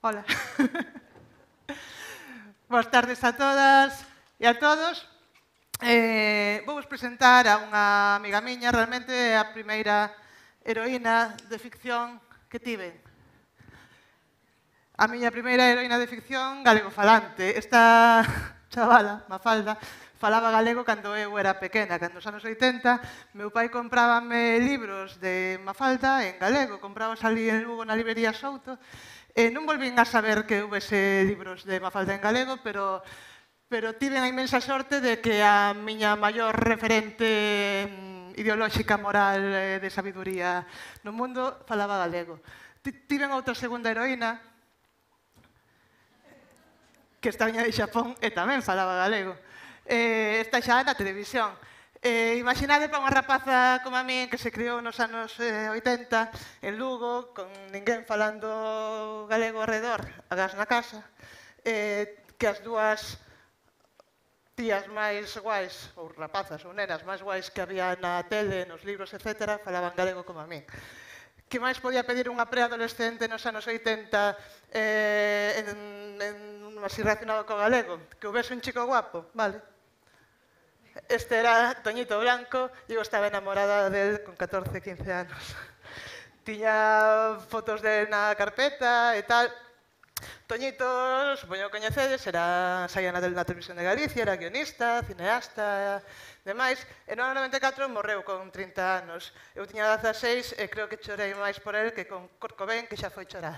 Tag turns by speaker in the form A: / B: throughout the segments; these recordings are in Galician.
A: Hola. Boas tardes a todas e a todos. Vou presentar a unha amiga miña, realmente é a primeira heroína de ficción que tive. A miña primeira heroína de ficción galego-falante. Esta chavala, Mafalda, falaba galego cando eu era pequena, cando nos anos 80. Meu pai comprábame libros de Mafalda en galego, comprábamos ali en Lugo na librería Souto. Non volvín a saber que houvese libros de Mafalda en galego, pero tive a inmensa sorte de que a miña maior referente ideolóxica, moral, de sabiduría no mundo falaba galego. Tiven outra segunda heroína que esta viña de Xapón e tamén falaba galego. Esta xa na televisión. Imaginade para unha rapaza como a min que se criou nos anos 80 en Lugo, con ninguén falando galego alrededor, agás na casa, que as dúas tías máis guais, ou rapazas ou nenas máis guais que había na tele, nos libros, etc., falaban galego como a min. Que máis podía pedir unha preadolescente nos anos 80 así relacionado co galego? Que houvese un chico guapo, vale. Este era Toñito Blanco e eu estaba enamorada del con 14, 15 anos. Tiña fotos de na carpeta e tal. Toñito, supoño que coñecedes, saía na televisión de Galicia, era guionista, cineasta, demais. E no ano 94 morreu con 30 anos. Eu tiña 16 e creo que chorei máis por el que con Kurt Cobain, que xa foi chorar.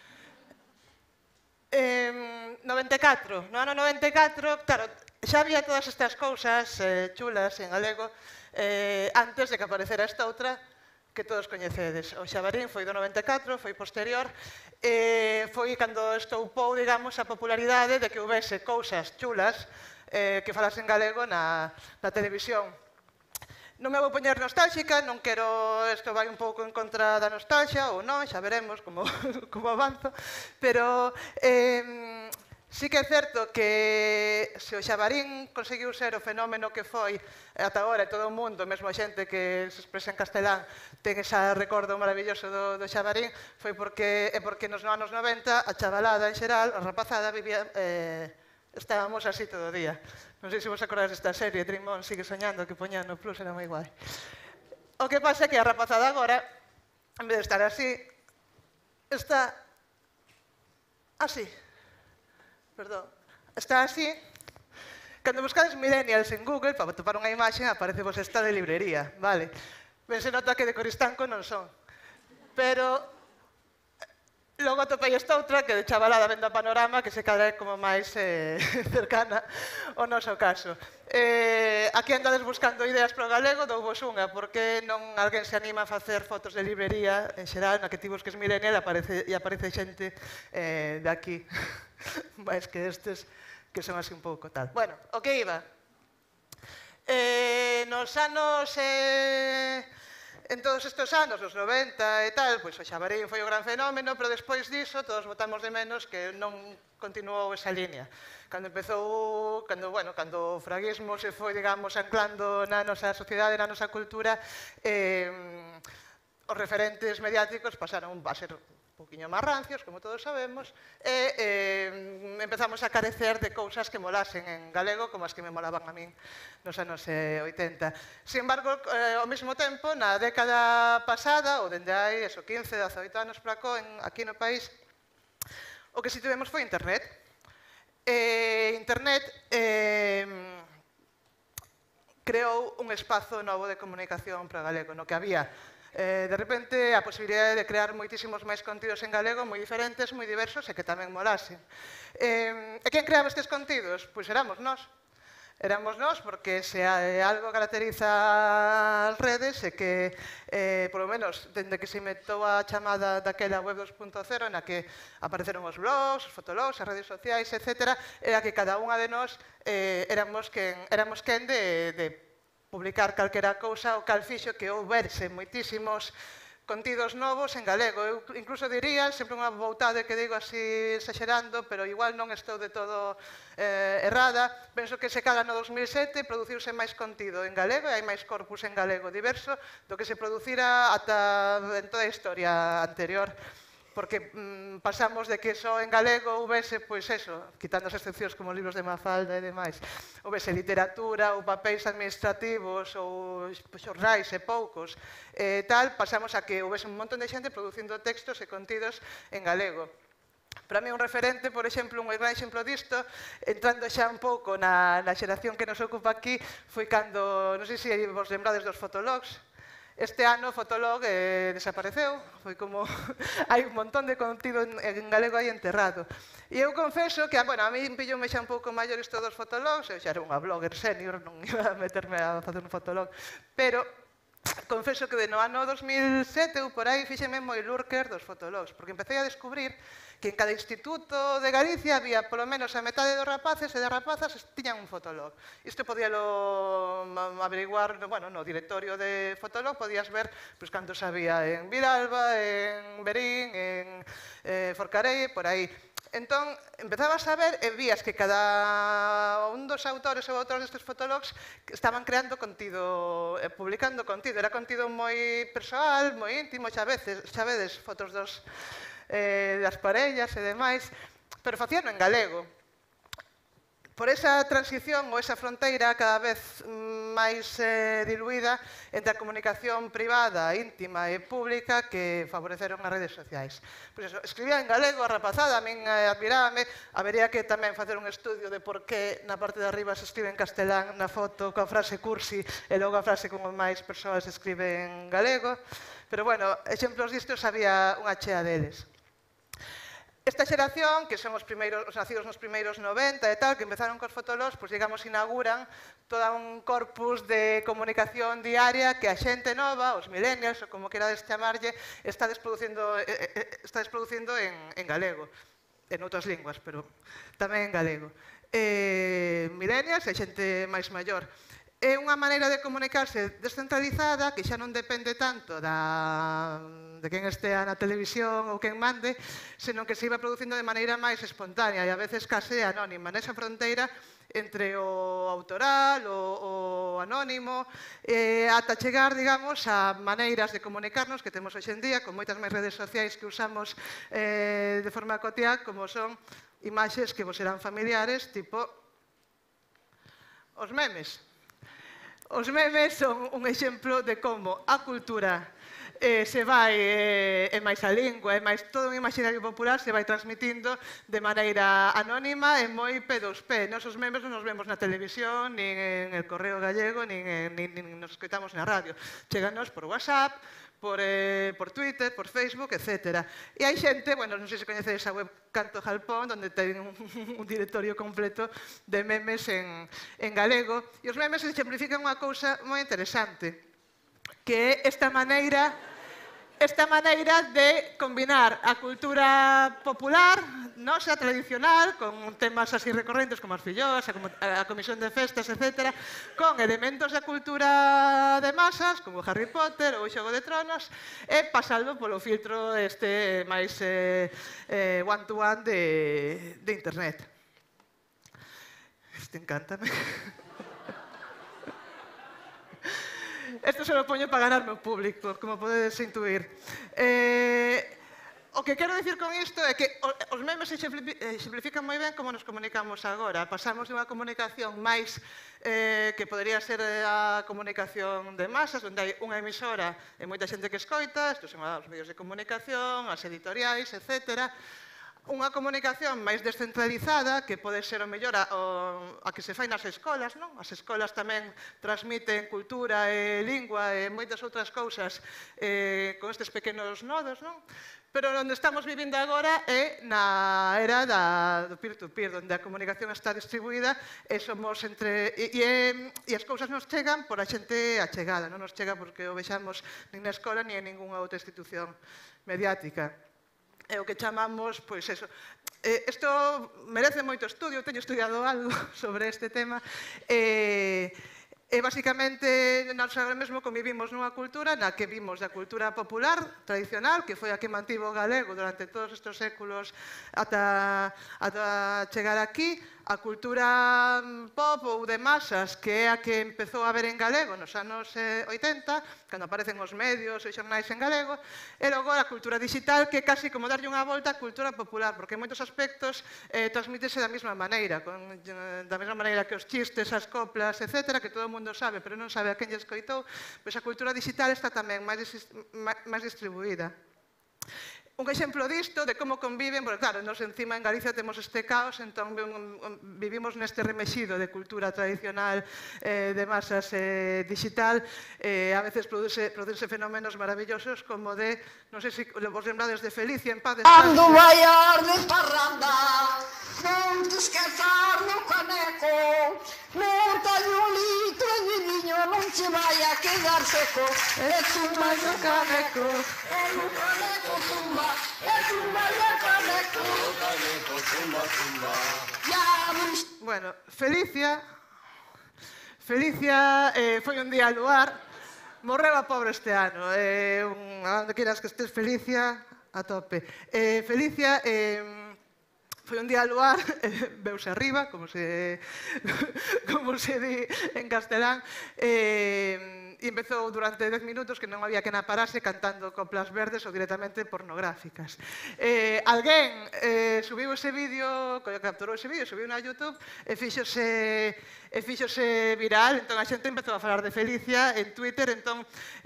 A: 94, no ano 94, claro, xa había todas estas cousas chulas en galego antes de que aparecera esta outra que todos coñecedes. O Xabarín foi do 94, foi posterior, foi cando estoupou, digamos, a popularidade de que houvese cousas chulas que falasen galego na televisión. Non me vou poñer nostálxica, non quero... Isto vai un pouco en contra da nostalgia, ou non, xa veremos como avanzo, pero sí que é certo que se o Xabarín conseguiu ser o fenómeno que foi ata agora, e todo o mundo, mesmo a xente que se expresa en castelán, ten ese recordo maravilloso do Xabarín, foi porque nos anos 90 a chavalada en xeral, a rapazada, vivía... Estábamos así todo o día. Non sei se vos acordades desta serie, Dream On, Sigue Soñando, que poñan no Plus, era moi guai. O que pasa é que a rapazada agora, en vez de estar así, está así. Perdón. Está así. Cando buscades millennials en Google, para topar unha imaxe, aparece vos esta de librería, vale? Ben se nota que de Coristanco non son. Pero... Logo atopei esta outra que de chavalada vendo a Panorama, que se cadra é como máis cercana ao noso caso. Aquí andades buscando ideas para o galego, douvos unha, porque non alguén se anima a facer fotos de librería en xeral, na que ti busques millennial e aparece xente de aquí, máis que estes, que son así un pouco tal. Bueno, o que iba? Nos anos... En todos estes anos, os 90 e tal, pois o Xabarín foi o gran fenómeno, pero despois diso todos botamos de menos que non continuou esa línea. Cando empezou, cando o fraguismo se foi, digamos, anclando na nosa sociedade, na nosa cultura, os referentes mediáticos pasaron a ser un poquinho máis rancios, como todos sabemos, e empezamos a carecer de cousas que molasen en galego, como as que me molaban a min nos anos 80. Sin embargo, ao mesmo tempo, na década pasada, ou dende hai 15, 18 anos para cá, aquí no país, o que si tivemos foi Internet. Internet creou un espazo novo de comunicación para galego, no que había de repente a posibilidade de crear moitísimos máis contidos en galego, moi diferentes, moi diversos e que tamén molasen. E quen creaba estes contidos? Pois éramos nós. Éramos nós porque se algo caracteriza as redes é que, polo menos, dende que se inventou a chamada daquela web 2.0, na que apareceron os blogs, os fotologs, as redes sociais, etc., era que cada unha de nós éramos quen de publicar calquera cousa o cal fixo que houberse moitísimos contidos novos en galego. Eu incluso diría, sempre unha voutade que digo así exagerando, pero igual non estou de todo errada, penso que se cada no 2007 produciuse máis contido en galego e hai máis corpus en galego diverso do que se producira ata en toda a historia anterior. porque pasamos de que só en galego houvese, pois eso, quitando as excepcións como libros de Mafalda e demais, houvese literatura ou papéis administrativos ou xornais e poucos, tal, pasamos a que houvese un montón de xente producindo textos e contidos en galego. Para mí un referente, por exemplo, un gran exemplo disto, entrando xa un pouco na xeración que nos ocupa aquí, foi cando, non sei se vos lembrades dos fotologs. Este ano o Fotolog desapareceu, foi como hai un montón de contido en galego aí enterrado. E eu confeso que, bueno, a mí pilloume xa un pouco maior isto dos fotologs, eu xa era unha blogger senior, non iba a meterme a facer un fotolog, pero confeso que no ano 2007 ou por aí fíxeme moi lurker dos fotologs, porque empecé a descubrir que en cada instituto de Galicia había polo menos a metade dos rapaces e das rapazas tiñan un fotolog. Isto podíalo averiguar, bueno, no directorio de Fotolog podías ver pois, cantos había en Vidalba, en Berín, en Forcarei, por aí. Entón, empezabas a ver e vías que cada un dos autores ou autores destes fotologs estaban creando contido, publicando contido. Era contido moi persoal, moi íntimo, xa vedes fotos das parellas e demais, pero facíano en galego. Por esa transición ou esa fronteira cada vez máis diluída entre a comunicación privada, íntima e pública que favoreceron as redes sociais. Pois eso, escribía en galego, a rapazada, a min admirábame, habería que tamén facer un estudio de por que na parte de arriba se escribe en castelán na foto coa frase cursi e logo a frase como máis persoas se escribe en galego, pero bueno, exemplos distos había unha chea deles. Esta xeración, que son os nacidos nos primeiros 90 e tal, que empezaron cos fotologs, pois digamos inauguran todo un corpus de comunicación diaria que a xente nova, os millennials, ou como querades chamarlle, está desproducindo en galego, en outras linguas, pero tamén en galego. Millennials e xente máis maior. É unha maneira de comunicarse descentralizada que xa non depende tanto de quen estea na televisión ou quen mande, senón que se iba producindo de maneira máis espontánea e a veces case anónima, nesa fronteira entre o autoral, o anónimo, ata chegar, digamos, a maneiras de comunicarnos que temos hoxe en día, con moitas máis redes sociais que usamos de forma cotiá, como son imaxes que vos serán familiares, tipo os memes. Os memes son un exemplo de como a cultura se vai, é máis a lingua, é máis todo un imaginario popular, se vai transmitindo de maneira anónima e moi P2P. Nos os memes non nos vemos na televisión, nin en el Correo Gallego, nin nos escoitamos na radio. Cheganos por WhatsApp, por Twitter, por Facebook, etc. E hai xente, bueno, non sei se coñecedes a web Canto Jalpón, onde ten un directorio completo de memes en galego. E os memes exemplifican unha cousa moi interesante, que é esta maneira de combinar a cultura popular, nosa, tradicional, con temas así recorrentes como as filloas, a comisión de festas, etc., con elementos da cultura de masas, como Harry Potter ou Xogo de Tronos, e pasando polo filtro este máis one-to-one de internet. Este encántame. Isto se lo poño para ganarme o público, como podedes intuir. O que quero dicir con isto é que os memes exemplifican moi ben como nos comunicamos agora. Pasamos dunha comunicación máis que podría ser a comunicación de masas, onde hai unha emisora e moita xente que escoita, estos son os medios de comunicación, as editoriais, etc., unha comunicación máis descentralizada, que pode ser o mellor a que se fai nas escolas, non? As escolas tamén transmiten cultura e lingua e moitas outras cousas con estes pequenos nodos, non? Pero onde estamos vivindo agora é na era do peer-to-peer, onde a comunicación está distribuída e somos e as cousas nos chegan por a xente achegada, non nos chega porque o vexamos nin na escola nin en ningunha outra institución mediática. É o que chamamos, pois eso. Isto merece moito estudio, teño estudiado algo sobre este tema, e basicamente nós agora mesmo convivimos nunha cultura na que vimos da cultura popular tradicional, que foi a que mantivo o galego durante todos estes séculos ata chegar aquí, A cultura pop ou de masas, que é a que empezou a ver en galego nos anos 80, cando aparecen os medios e xornais en galego, e logo a cultura digital, que é casi como darlle unha volta á cultura popular, porque en moitos aspectos transmítese da mesma maneira, da mesma maneira que os chistes, as coplas, etc., que todo o mundo sabe, pero non sabe a quen lle escoitou, pois a cultura digital está tamén máis distribuída. Un exemplo disto, de como conviven, porque claro, nos encima en Galicia temos este caos, entón vivimos neste remexido de cultura tradicional de masas digital, a veces produce fenómenos maravillosos como de, non sei se vos lembrades de Felicia en paz descanse.
B: Cando vaias de parranda, non te esquezas no caneco, non tallo un litro de viño, non che vai a quedar seco, e zumba no caneco, e no caneco zumba, e zumba no caneco, zumba, zumba.
A: Bueno, Felicia foi un día a luar, morreu a pobre este ano, onde queiras que estés, Felicia, a tope. Felicia foi un día a luar, veuse arriba, como se di en castelán, e empezou durante 10 minutos que non había que na parase cantando coplas verdes ou directamente pornográficas. Alguén subiu ese vídeo, capturou ese vídeo, subiu na YouTube e fíxose viral, entón a xente empezou a falar de Felicia en Twitter, entón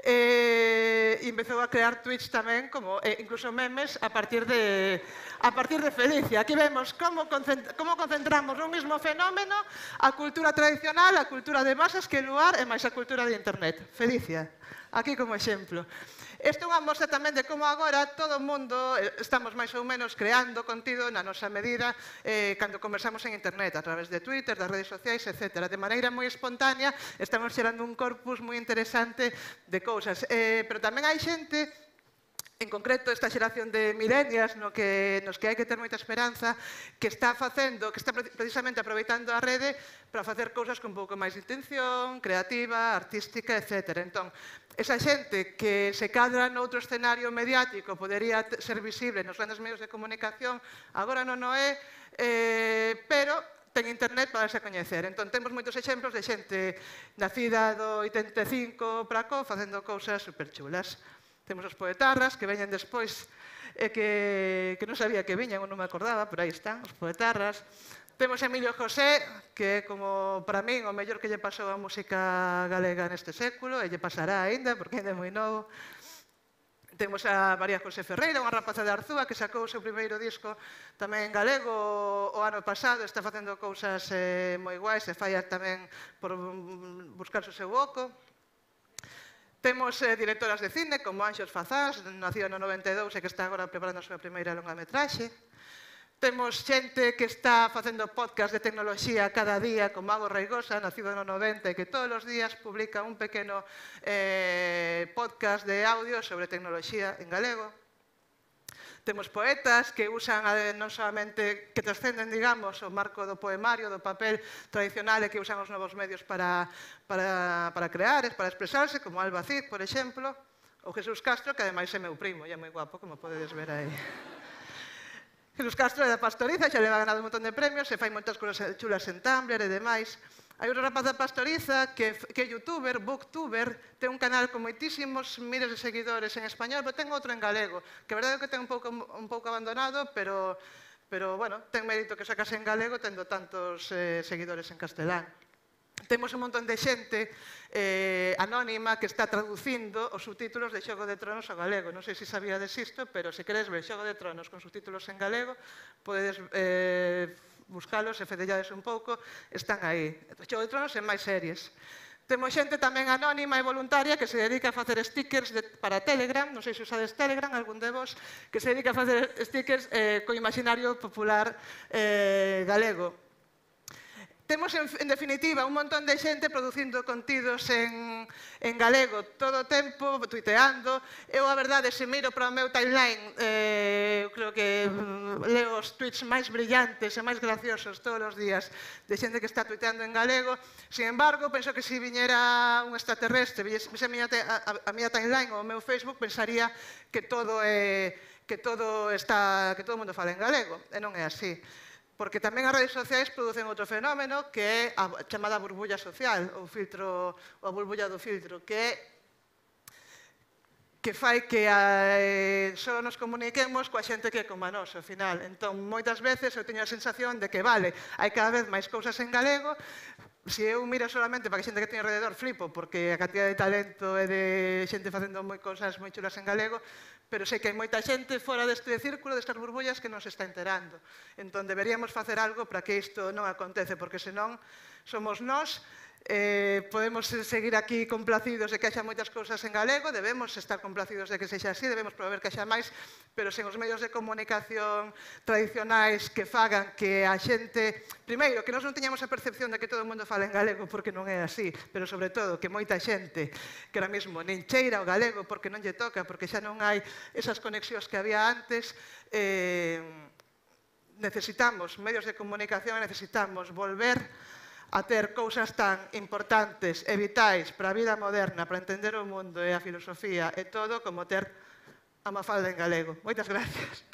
A: empezou a crear tweets tamén, como incluso memes a partir de Felicia. Aquí vemos como concentramos nun mesmo fenómeno a cultura tradicional, a cultura de masas que luar e máis a cultura de internet. Felicia, aquí como exemplo. Isto é unha mostra tamén de como agora todo o mundo estamos máis ou menos creando contido na nosa medida cando conversamos en internet, a través de Twitter, das redes sociais, etc. De maneira moi espontánea estamos xerando un corpus moi interesante de cousas. Pero tamén hai xente, en concreto esta xeración de millennials nos que hai que ter moita esperanza, que está precisamente aproveitando a rede para facer cousas con un pouco máis de intención, creativa, artística, etc. Entón, esa xente que se cadra noutro escenario mediático podería ser visible nos grandes medios de comunicación, agora non o é, pero ten internet para darse a coñecer. Entón, temos moitos exemplos de xente nacida do 85 para cá facendo cousas superchulas. Temos os poetarras, que veñen despois, que non sabía que viñan, ou non me acordaba, pero aí están, os poetarras. Temos Emilio José, que é como, para min, o mellor que lle pasou a música galega neste século, e lle pasará aínda, porque ainda é moi novo. Temos a María José Ferreira, unha rapaza de Arzúa, que sacou o seu primeiro disco tamén en galego o ano pasado, está facendo cousas moi guais, e fai tamén por buscar o seu oco. Temos directoras de cine, como Anxos Fazás, nacido no 92 e que está agora preparando a súa primeira longametraxe. Temos xente que está facendo podcast de tecnoloxía cada día, como Mago Reigosa, nacido no 90, e que todos os días publica un pequeno podcast de audio sobre tecnoloxía en galego. Temos poetas que usan non solamente, que trascenden, digamos, o marco do poemario, do papel tradicional e que usan os novos medios para crear, para expresarse, como Alba Cid, por exemplo, ou Jesús Castro, que ademais é meu primo, e é moi guapo, como podedes ver aí. Jesús Castro é da Pastoriza, xa le va ganado un montón de premios, e fai moitas cousas chulas en Tumblr e demais. Hai un rapaz da Pastoriza que é youtuber, booktuber, ten un canal con moitísimos miles de seguidores en español, pero ten outro en galego, que a verdade é que ten un pouco abandonado, pero bueno, ten mérito que sacase en galego tendo tantos seguidores en castelán. Temos un montón de xente anónima que está traducindo os subtítulos de Xogo de Tronos ao galego. Non sei se sabíades isto, pero se queres ver Xogo de Tronos con subtítulos en galego, podedes buscalos e fedellades un pouco, están aí. Xogo de Tronos e máis series. Temos xente tamén anónima e voluntaria que se dedica a facer stickers para Telegram, non sei se usades Telegram, algún de vos, que se dedica a facer stickers co imaginario popular galego. Temos, en definitiva, un montón de xente producindo contidos en galego todo o tempo, tuiteando. Eu, a verdade, se miro para o meu timeline, creo que leo os tweets máis brillantes e máis graciosos todos os días de xente que está tuiteando en galego. Sin embargo, penso que se viñera un extraterrestre, vise a miña timeline ou o meu Facebook, pensaría que todo o mundo fala en galego, e non é así. Porque tamén as redes sociais producen outro fenómeno que é a chamada burbulla social, ou a burbulla do filtro, que fai que só nos comuniquemos coa xente que é como a nós, ao final. Entón, moitas veces eu teño a sensación de que, vale, hai cada vez máis cousas en galego, se eu miro solamente para que xente que teño alrededor flipo, porque a cantidad de talento e de xente facendo cousas moi chulas en galego, pero sei que hai moita xente fora deste círculo, destas burbullas, que non se está enterando. Entón, deberíamos facer algo para que isto non acontece, porque senón somos nós, podemos seguir aquí complacidos de que haxa moitas cousas en galego, debemos estar complacidos de que sexa así, debemos promover que haxa máis, pero sen os medios de comunicación tradicionais que fagan que a xente, primeiro, que nós non teñamos a percepción de que todo o mundo fala en galego, porque non é así, pero sobre todo que moita xente que ahora mesmo nin cheira o galego porque non lle toca, porque xa non hai esas conexións que había antes, necesitamos medios de comunicación, necesitamos volver a ter cousas tan importantes e vitais para a vida moderna, para entender o mundo e a filosofía e todo, como ter a Mafalda en galego. Moitas gracias.